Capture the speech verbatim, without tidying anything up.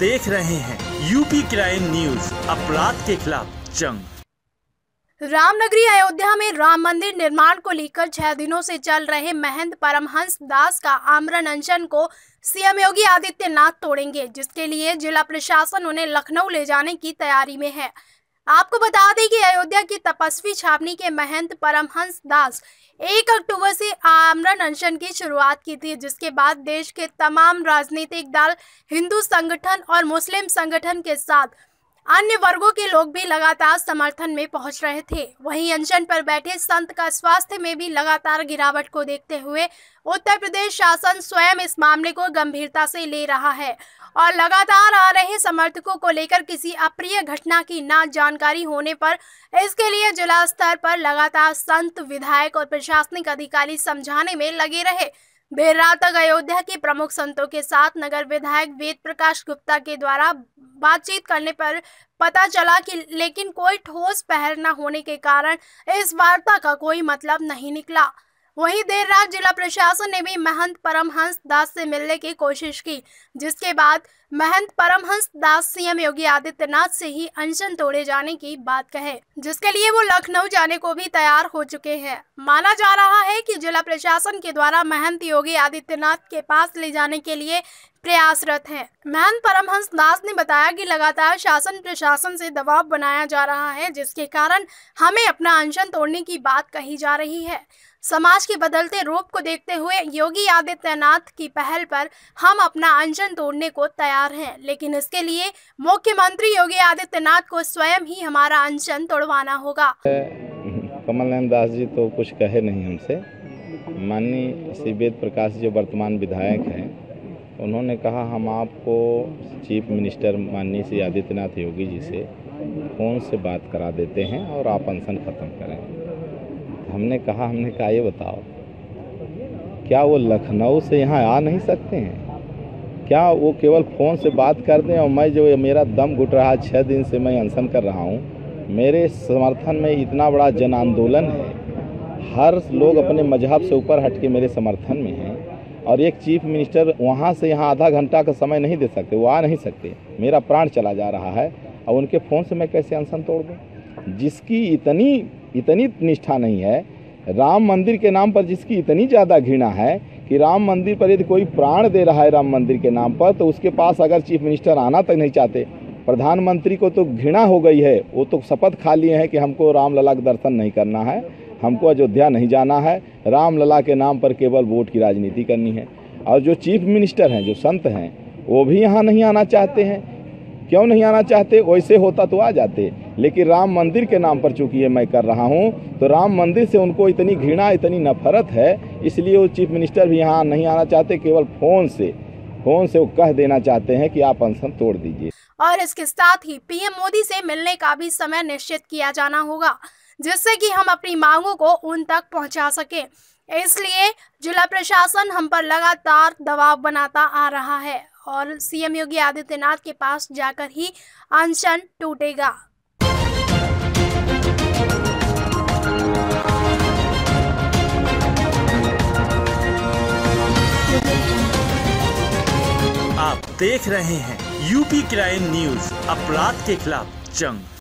देख रहे हैं यूपी क्राइम न्यूज, अपराध के खिलाफ जंग। रामनगरी अयोध्या में राम मंदिर निर्माण को लेकर छह दिनों से चल रहे महंत परमहंस दास का आमरण अनशन को सीएम योगी आदित्यनाथ तोड़ेंगे, जिसके लिए जिला प्रशासन उन्हें लखनऊ ले जाने की तैयारी में है। आपको बता दें कि अयोध्या की तपस्वी छावनी के महंत परमहंस दास एक अक्टूबर से आमरण अनशन की शुरुआत की थी, जिसके बाद देश के तमाम राजनीतिक दल, हिंदू संगठन और मुस्लिम संगठन के साथ अन्य वर्गों के लोग भी लगातार समर्थन में पहुंच रहे थे। वहीं अनशन पर बैठे संत का स्वास्थ्य में भी लगातार गिरावट को देखते हुए उत्तर प्रदेश शासन स्वयं इस मामले को गंभीरता से ले रहा है और लगातार आ रहे समर्थकों को लेकर किसी अप्रिय घटना की ना जानकारी होने पर इसके लिए जिला स्तर पर लगातार संत, विधायक और प्रशासनिक अधिकारी समझाने में लगे रहे। देर रात तक अयोध्या के प्रमुख संतों के साथ नगर विधायक वेद प्रकाश गुप्ता के द्वारा बातचीत करने पर पता चला कि लेकिन कोई ठोस पहल न होने के कारण इस वार्ता का कोई मतलब नहीं निकला। वहीं देर रात जिला प्रशासन ने भी महंत परमहंस दास से मिलने की कोशिश की, जिसके बाद महंत परमहंस दास सीएम योगी आदित्यनाथ से ही अनशन तोड़े जाने की बात कहे, जिसके लिए वो लखनऊ जाने को भी तैयार हो चुके हैं। माना जा रहा है कि जिला प्रशासन के द्वारा महंत योगी आदित्यनाथ के पास ले जाने के लिए प्रयासरत हैं। महंत परमहंस दास ने बताया कि लगातार शासन प्रशासन से दबाव बनाया जा रहा है, जिसके कारण हमें अपना अनशन तोड़ने की बात कही जा रही है। समाज के बदलते रूप को देखते हुए योगी आदित्यनाथ की पहल पर हम अपना अनशन तोड़ने को तैयार हैं, लेकिन इसके लिए मुख्यमंत्री योगी आदित्यनाथ को स्वयं ही हमारा अनशन तोड़वाना होगा। कमल नयन दास जी तो कुछ कहे नहीं हमसे। माननीय श्री वेद प्रकाश जो वर्तमान विधायक हैं, उन्होंने कहा हम आपको चीफ मिनिस्टर माननीय श्री आदित्यनाथ योगी जी से फ़ोन से बात करा देते हैं और आप अनशन ख़त्म करें। हमने कहा हमने कहा ये बताओ, क्या वो लखनऊ से यहाँ आ नहीं सकते हैं? क्या वो केवल फ़ोन से बात कर दें? और मैं जो मेरा दम घुट रहा, छः दिन से मैं अनशन कर रहा हूँ, मेरे समर्थन में इतना बड़ा जन आंदोलन है, हर लोग अपने मजहब से ऊपर हट के मेरे समर्थन में हैं, और एक चीफ मिनिस्टर वहाँ से यहाँ आधा घंटा का समय नहीं दे सकते, वो आ नहीं सकते। मेरा प्राण चला जा रहा है और उनके फ़ोन से मैं कैसे अनशन तोड़ दूँ? जिसकी इतनी इतनी निष्ठा नहीं है, राम मंदिर के नाम पर जिसकी इतनी ज़्यादा घृणा है कि राम मंदिर पर यदि कोई प्राण दे रहा है राम मंदिर के नाम पर, तो उसके पास अगर चीफ मिनिस्टर आना तक नहीं चाहते। प्रधानमंत्री को तो घृणा हो गई है, वो तो शपथ खा लिए हैं कि हमको रामलला का दर्शन नहीं करना है, हमको अयोध्या नहीं जाना है, रामलला के नाम पर केवल वोट की राजनीति करनी है। और जो चीफ मिनिस्टर हैं, जो संत हैं, वो भी यहाँ नहीं आना चाहते हैं। क्यों नहीं आना चाहते? वैसे होता तो आ जाते, लेकिन राम मंदिर के नाम पर चूंकि ये मैं कर रहा हूँ, तो राम मंदिर से उनको इतनी घृणा, इतनी नफरत है, इसलिए वो चीफ मिनिस्टर भी यहाँ नहीं आना चाहते। केवल फोन से फोन से वो कह देना चाहते हैं कि आप अनशन तोड़ दीजिए। और इसके साथ ही पीएम मोदी से मिलने का भी समय निश्चित किया जाना होगा, जिससे कि हम अपनी मांगों को उन तक पहुँचा सके। इसलिए जिला प्रशासन हम पर लगातार दबाव बनाता आ रहा है और सीएम योगी आदित्यनाथ के पास जाकर ही अनशन टूटेगा। आप देख रहे हैं यूपी क्राइम न्यूज, अपराध के खिलाफ जंग।